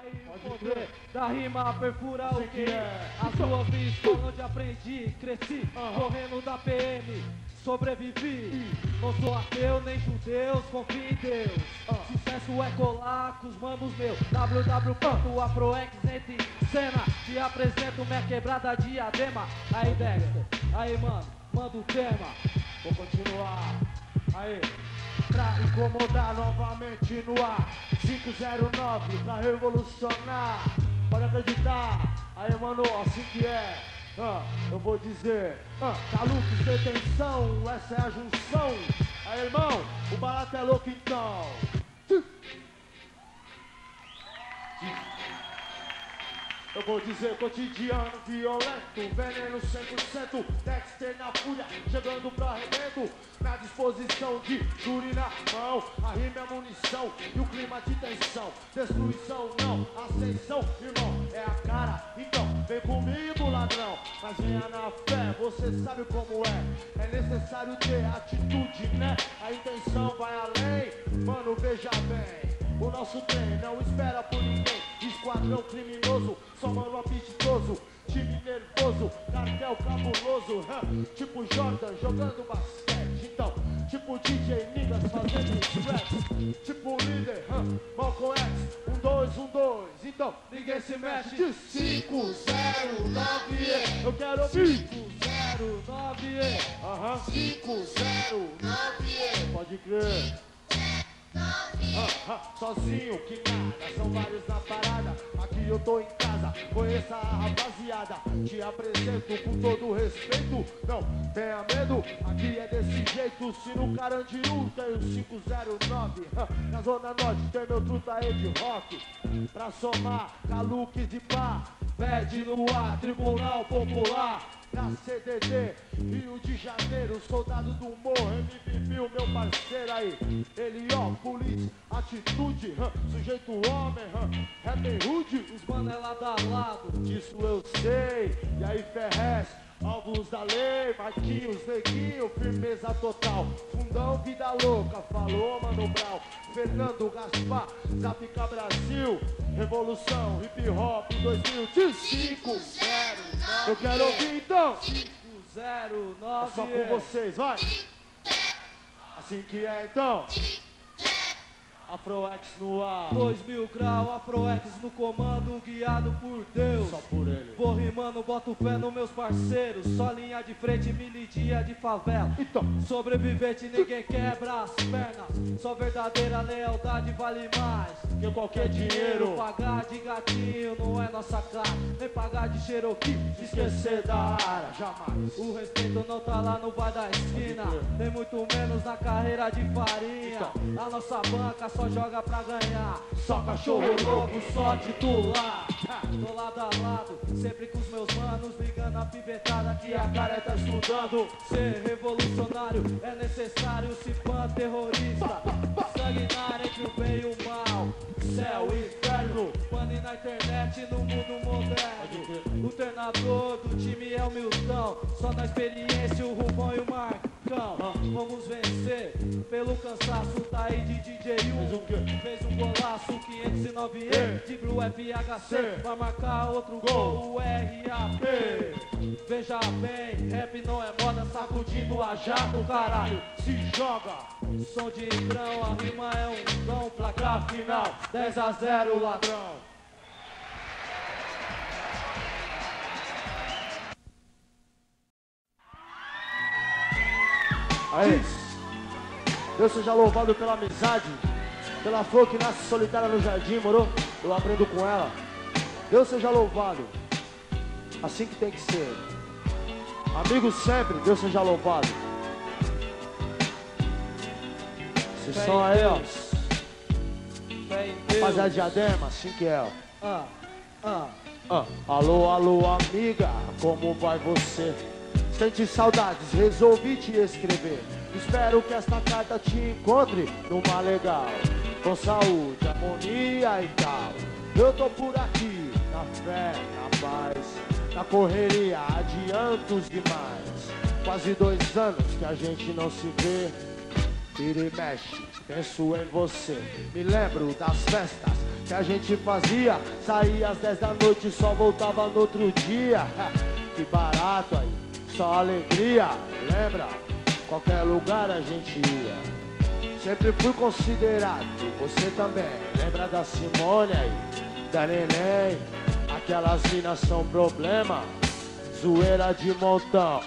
Poder da rima perfura o que as ruas de escola onde aprendi, cresci, correndo da PM, sobrevivi. Não sou ateu nem judeu, confio em Deus. Sucesso é colar com os manos meus. www.afroex entra em cena, te apresento minha quebrada diadema. Aí Dexter, aí mano, manda o tema. Vou continuar, aí, pra incomodar novamente no ar. 509 pra revolucionar, pode acreditar. Aí mano, assim que é, eu vou dizer, Calux, detenção, essa é a junção. Aí irmão, o barato é louco então. Eu vou dizer cotidiano, violento, veneno 100%, Dexter na fúria, chegando pro arrebento, na disposição de júri na mão, a rima é munição e o clima de tensão, destruição não, ascensão, irmão, é a cara, então vem comigo ladrão, mas venha na fé, você sabe como é necessário ter atitude, né, a intenção vai além, mano, veja bem. O nosso trem não espera por ninguém. Esquadrão criminoso, só mano apetitoso. Time nervoso, cartel cabuloso. Tipo Jordan jogando basquete. Então, tipo DJ Niggas fazendo scratch. Tipo líder, Malcolm X. 1, 2, 1, 2. Então, ninguém se mexe. De 5, 0, 9, eu quero ouvir 509 5, 0, 9, pode crer. Sozinho que nada, são vários na parada. Aqui eu tô em casa, conheça a rapaziada. Te apresento com todo respeito. Não tenha medo, aqui é desse jeito. Se no Carandiru tem o 509, na Zona Norte tem meu truta aí de rock. Pra somar, Calux de pá, pede no ar, Tribunal Popular. Na CDD, Rio de Janeiro, soldado do morro, MVP, o meu parceiro aí. Ele ó, polícia, atitude, sujeito homem, rap rude, os mano é lado a lado, disso eu sei. E aí Ferrez, alvos da lei, Marquinhos, Neguinho, firmeza total. Fundão, vida louca, falou Mano Brown. Fernando Gaspar, Zapica Brasil, Revolução, hip hop 2005, 0, eu quero ouvir então. 509 só com vocês, vai. Assim que é então. Afroex no ar. 2000 graus, Afroex no comando, guiado por Deus. Só por ele. Vou rimando, boto fé nos meus parceiros. Só linha de frente, milidia de favela. Então. Sobrevivente, ninguém quebra as pernas. Só verdadeira lealdade vale mais que qualquer dinheiro. Pagar de gatinho não é nossa cara. Nem pagar de Cherokee, esquecer da área, jamais. O respeito não tá lá no bar da esquina, nem muito menos na carreira de farinha. Então. A nossa banca só joga pra ganhar. Só cachorro louco, só titular. Tô lado a lado, sempre com os meus manos, ligando a pivetada que a cara tá estudando. Ser revolucionário é necessário, se pã terrorista. Sanguinário entre o bem e o mal. Céu e inferno, pane na internet no mundo moderno. O treinador do time é o Milton, só na experiência o Rubão e o Marcão. Vamos vencer pelo cansaço, tá aí de DJ fez um golaço, 509E, de Blue FHC, vai marcar outro gol, o RAP. Veja bem, rap não é moda, sacudindo a jato, caralho, se joga. Som de grão, a rima é um dom, placar final, 10-0, ladrão. Aí, Deus seja louvado pela amizade, pela flor que nasce solitária no jardim, moro? Eu aprendo com ela. Deus seja louvado. Assim que tem que ser. Amigos sempre, Deus seja louvado. Vocês são aí, ó. Rapaziada de Diadema, assim que é, ó. Alô, alô, amiga, como vai você? Sente saudades, resolvi te escrever. Espero que esta carta te encontre numa legal, com saúde, harmonia e tal. Eu tô por aqui, na fé, na paz, na correria, adiantos demais. Quase 2 anos que a gente não se vê. vira e mexe, penso em você. Me lembro das festas que a gente fazia, saía às 10 da noite e só voltava no outro dia. Que barato aí, só alegria. Lembra? Qualquer lugar a gente ia. Sempre fui considerado, você também. Lembra da Simone aí, da Neném? Aquelas minas são problema, zoeira de montão.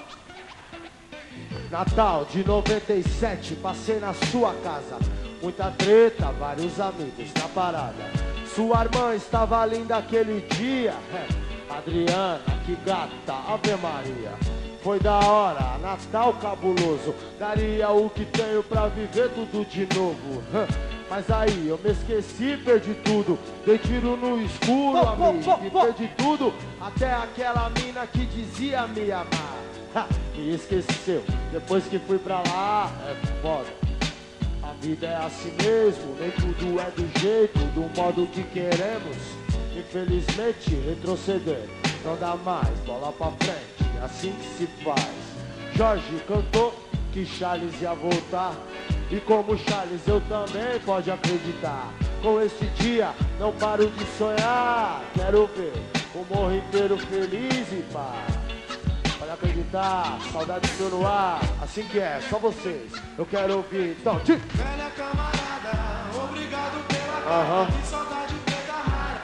Natal de 97, passei na sua casa. Muita treta, vários amigos na parada. Sua irmã estava linda aquele dia. Adriana, que gata, Ave Maria. Foi da hora, Natal cabuloso. Daria o que tenho pra viver tudo de novo. Mas aí eu me esqueci, perdi tudo. Dei tiro no escuro, amigo, e perdi tudo. Até aquela mina que dizia me amar. Me esqueceu, depois que fui pra lá. É foda, a vida é assim mesmo. Nem tudo é do jeito, do modo que queremos. Infelizmente retroceder não dá mais, bola pra frente, assim que se faz. Jorge cantou que Charles ia voltar, e como Charles eu também, pode acreditar. Com esse dia não paro de sonhar. Quero ver o morro inteiro feliz e paz. Pode acreditar, saudade do no ar. Assim que é, só vocês, eu quero ouvir. Então, velha camarada, obrigado pela carta, que saudade feita rara.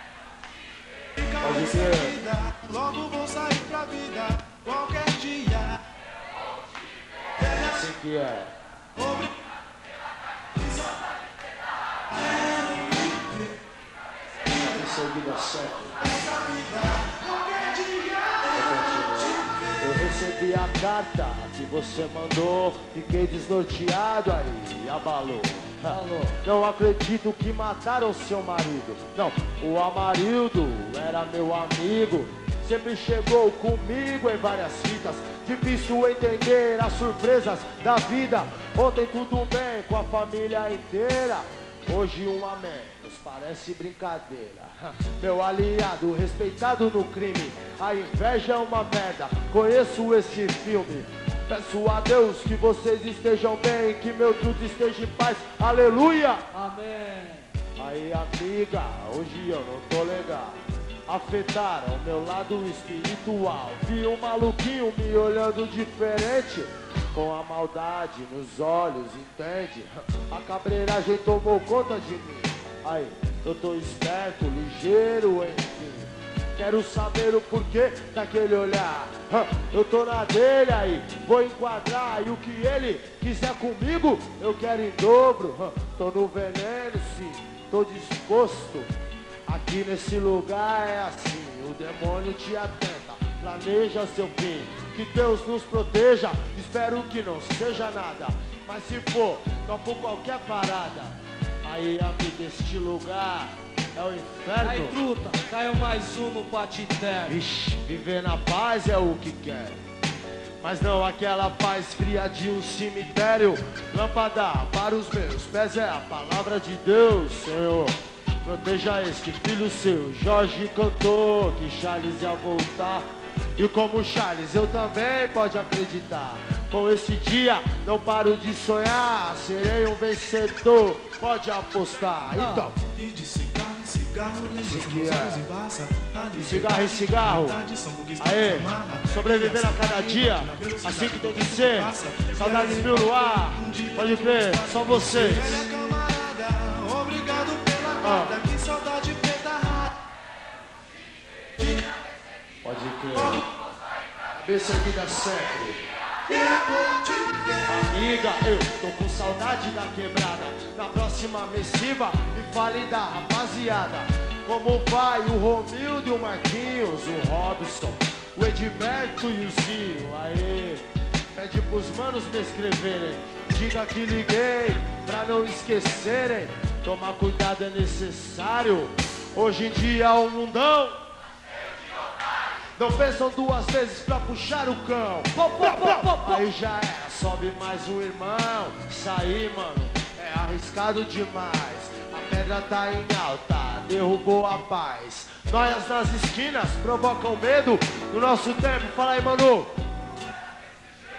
Pode ser. Logo vou sair pra vida, qualquer dia. Assim que é. Seguida certo. Eu recebi a carta que você mandou, fiquei desnorteado aí, abalou. Não acredito que mataram seu marido. Não, o Amarildo era meu amigo, sempre chegou comigo em várias fitas. Difícil entender as surpresas da vida. Ontem tudo bem com a família inteira, hoje um amém, nos parece brincadeira. Meu aliado, respeitado no crime, a inveja é uma merda, conheço esse filme. Peço a Deus que vocês estejam bem, que meu tudo esteja em paz, aleluia. Amém. Aí amiga, hoje eu não tô legal. Afetaram meu lado espiritual. Vi um maluquinho me olhando diferente, com a maldade nos olhos, entende? A cabreiragem tomou conta de mim. Aí, eu tô esperto, ligeiro, enfim. Quero saber o porquê daquele olhar. Eu tô na dele aí, vou enquadrar. E o que ele quiser comigo, eu quero em dobro. Tô no veneno, sim, tô disposto. Aqui nesse lugar é assim, o demônio te atenta, planeja seu fim. Que Deus nos proteja, espero que não seja nada. Mas se for, topo qualquer parada. Aí, amigo, este lugar é o inferno. Aí, truta, caiu mais um no patinete. Vixe, viver na paz é o que quero, mas não aquela paz fria de um cemitério. Lâmpada para os meus pés é a palavra de Deus, Senhor. Proteja este filho seu. Jorge cantou que Charles ia voltar, e como Charles eu também, pode acreditar. Com esse dia não paro de sonhar, serei um vencedor, pode apostar. Então, E de cigarro em cigarro, lembro os olhos embaça. de cigarro em cigarro, aê, sobrevivendo a cada dia, assim que tem que ser. Saudades mil no ar, pode ver, só vocês. Velha camarada, obrigado pela carta, que saudade feita rara. Pode crer. Cabeça que dá certo. Amiga, eu tô com saudade da quebrada. Na próxima missiva me fale da rapaziada. Como vai o Romildo e o Marquinhos, o Robson, o Edberto e o Zinho? Aê, pede pros manos me escreverem, diga que liguei pra não esquecerem. Tomar cuidado é necessário, hoje em dia o mundão não pensam duas vezes pra puxar o cão. Aí já é, sobe mais um irmão. Isso aí, mano, é arriscado demais. A pedra tá em alta, derrubou a paz. Noias nas esquinas provocam medo no nosso tempo. Fala aí, mano.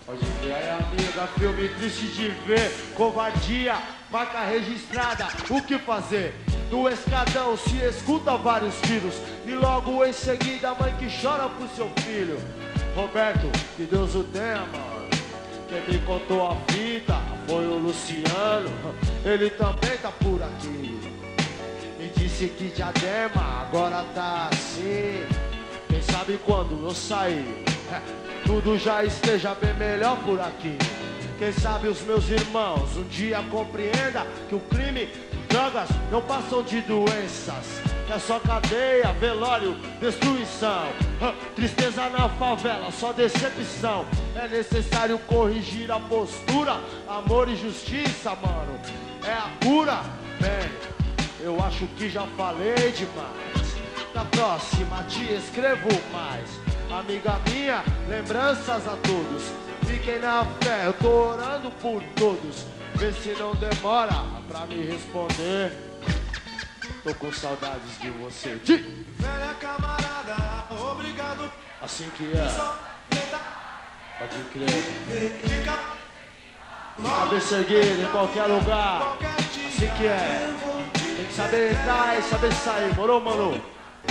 Pode ver aí, amiga, filme triste de ver. Covardia, marca registrada, o que fazer? No escadão se escuta vários tiros e logo em seguida a mãe que chora pro seu filho. Roberto, que Deus o tenha, mano. Quem me contou a fita foi o Luciano. Ele também tá por aqui. Me disse que Diadema agora tá assim. Quem sabe quando eu sair tudo já esteja bem melhor por aqui. Quem sabe os meus irmãos um dia compreenda que o crime, drogas não passam de doenças. É só cadeia, velório, destruição. Tristeza na favela, só decepção. É necessário corrigir a postura. Amor e justiça, mano, é a cura. Bem, eu acho que já falei demais. Na próxima te escrevo mais. Amiga minha, lembranças a todos. Fiquem na fé, eu tô orando por todos. Vê se não demora pra me responder. Tô com saudades de você. Velha camarada, obrigado. Assim que é. Pode crer. Fica Cabeça erguida em qualquer lugar. Assim que é. Tem que saber entrar e saber sair. Morou, mano?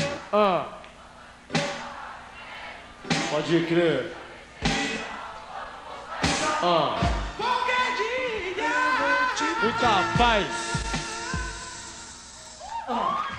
Pode crer. qualquer dia. Muita paz.